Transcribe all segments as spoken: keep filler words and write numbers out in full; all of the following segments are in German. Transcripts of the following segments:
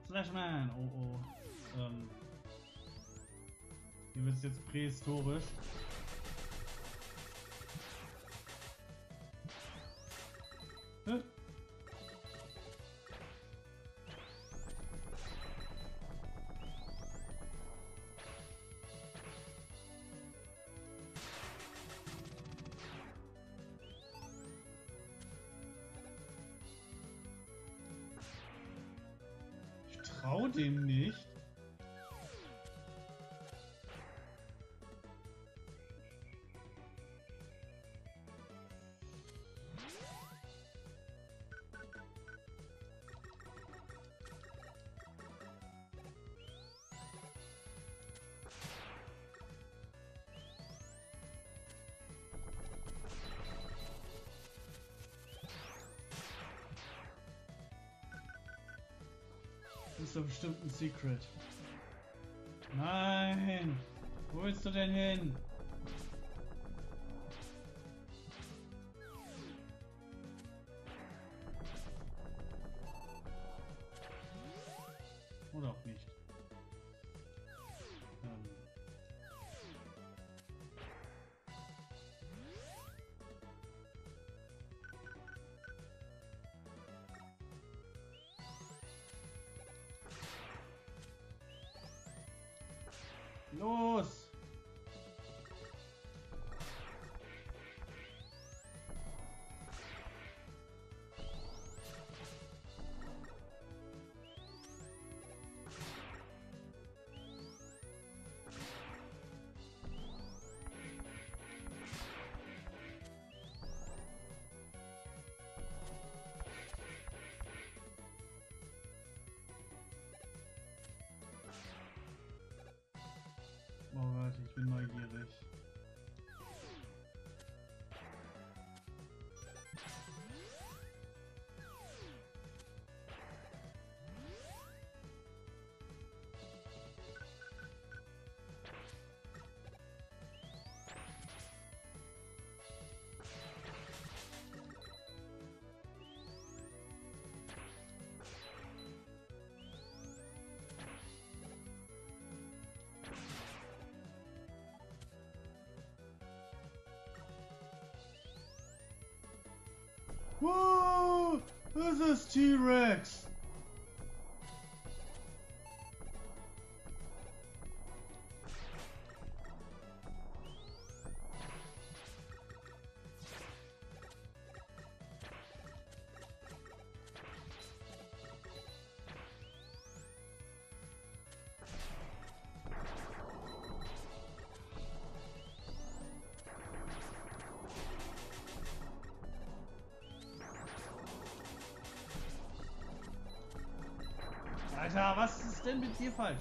Slashman! Oh oh. Ähm. Hier wird es jetzt prähistorisch. Hä? Ich trau dem nicht. Das ist doch bestimmt ein Secret. Nein! Wo willst du denn hin? Oder auch nicht. Ähm. Los! Oh, warte, ich bin neugierig. Whoa! This is T-Rex! Alter, was ist denn mit dir falsch?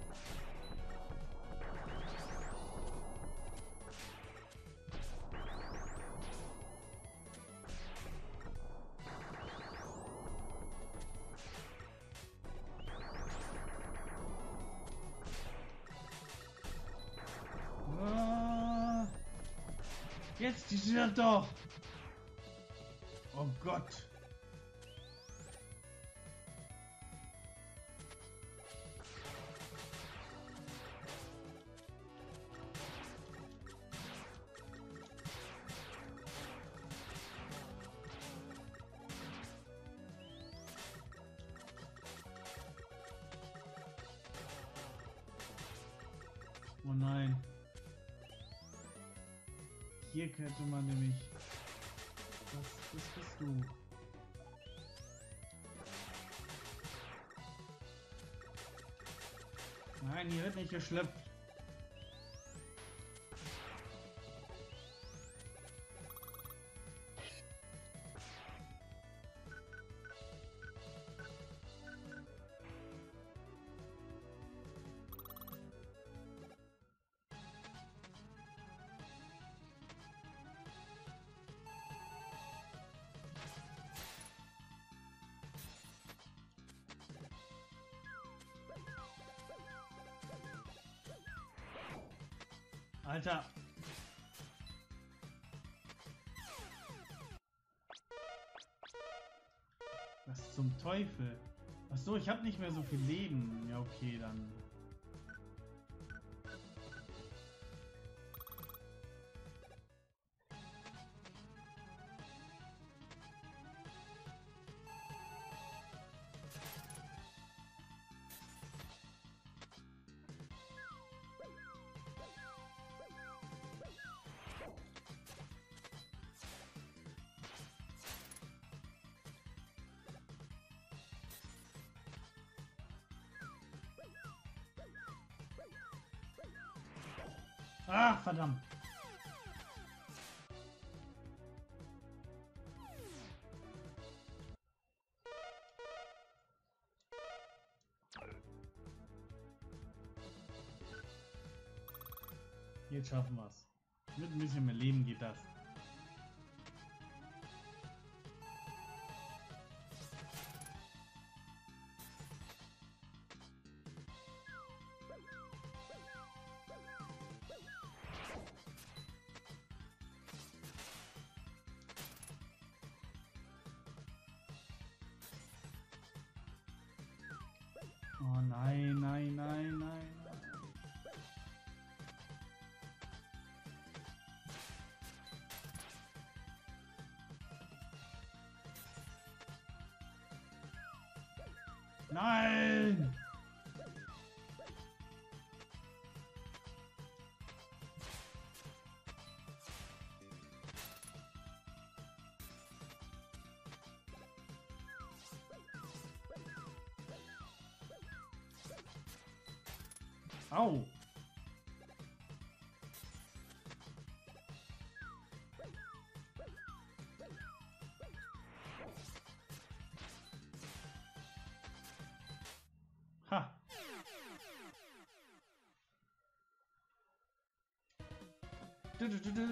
Ah, jetzt die stirbt doch! Oh Gott! Oh nein. Hier könnte man nämlich... Was, was bist du? Nein, hier wird nicht geschlüpft. Alter! Was zum Teufel? Ach so, ich habe nicht mehr so viel Leben. Ja, okay, dann. Ah, verdammt. Jetzt schaffen wir es. Mit ein bisschen mehr Leben geht das. Oh nein, nein, nein, nein. Nein! Au! Ha! Du, du, du, du.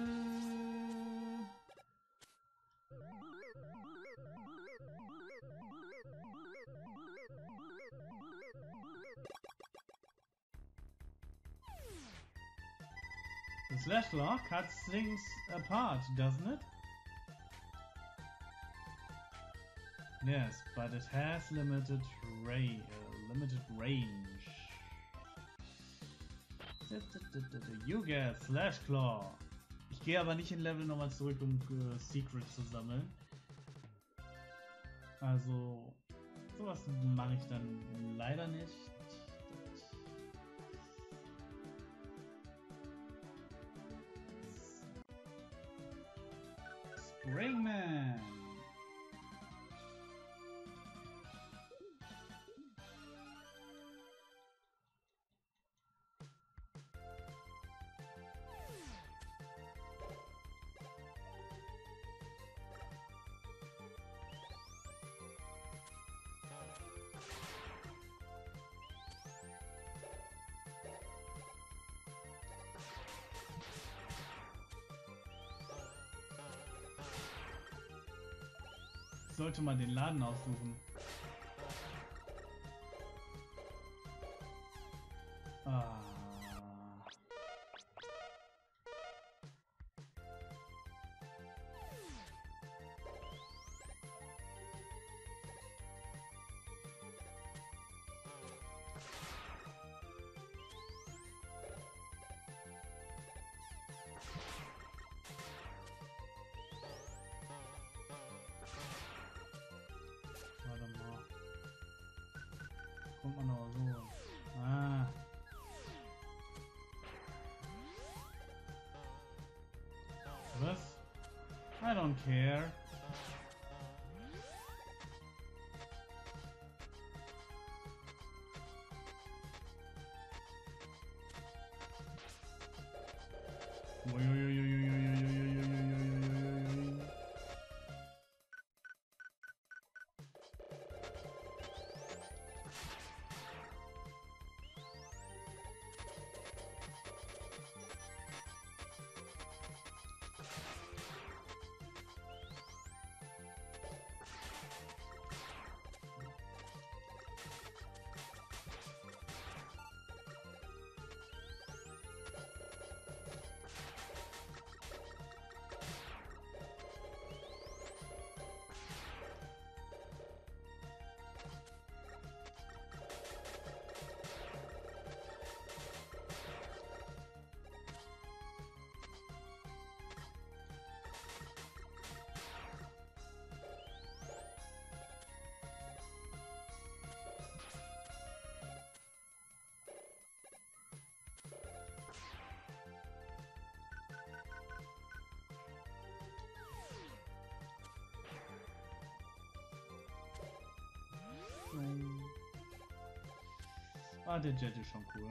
The slash law cuts things apart, doesn't it? Yes, but it has limited range. Uh, limited range. You get Slash Claw. Ich gehe aber nicht in Level nochmal zurück, um äh, Secrets zu sammeln. Also, sowas mache ich dann leider nicht. Springman! Sollte man den Laden aussuchen. Ah. Warte mal. Kommt man aber so. Ah. Was? I don't care. Ah, der Jet ist schon cool.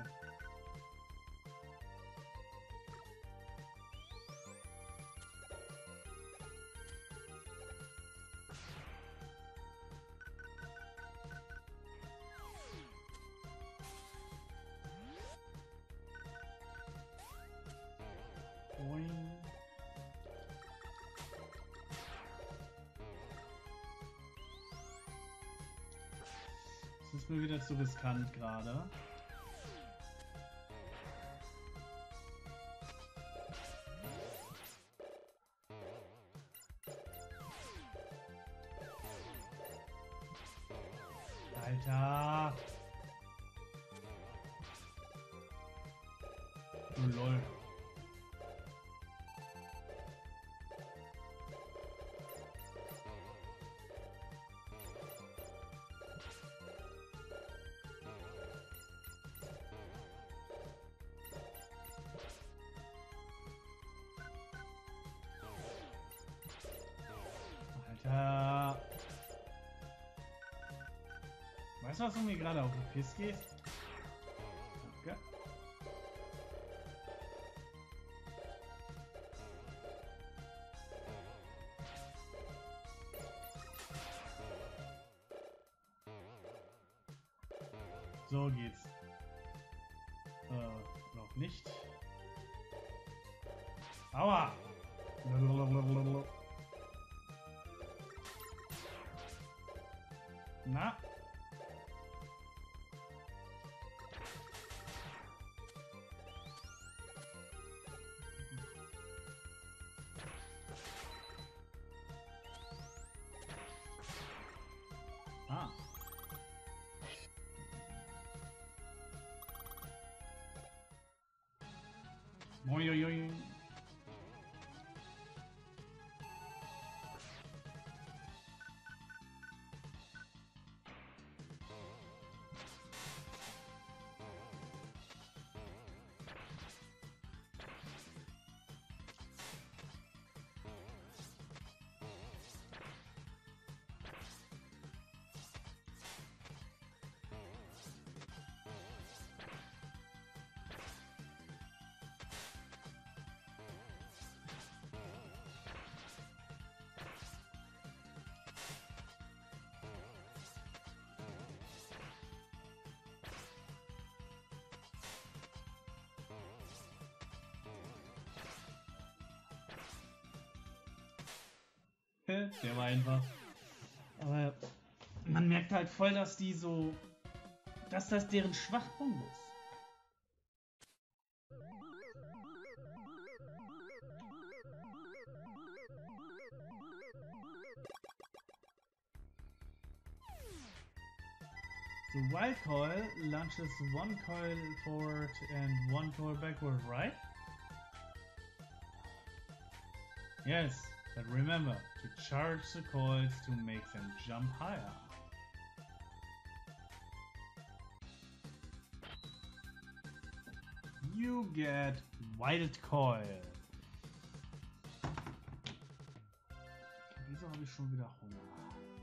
Boing. Das ist mir wieder zu riskant gerade. Alter! Oh, lol. Alter! Weißt du, was du mir gerade auf den Piss gehst? Danke. So geht's. Äh, noch nicht. Aua! Na? Ah. Moin. Der war einfach. Aber man merkt halt voll, dass die so. Dass das deren Schwachpunkt ist. The wild coil launches one coil forward and one coil backward, right? Yes, but remember to charge the coils to make them jump higher. You get wild coil. Wieso habe ich schon wieder Hunger?